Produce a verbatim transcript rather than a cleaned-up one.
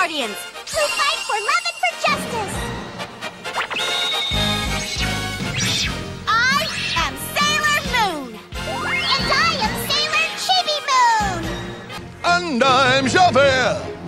guardians who fight for love and for justice. I am Sailor Moon. And I am Sailor Chibi Moon. And I'm Javert.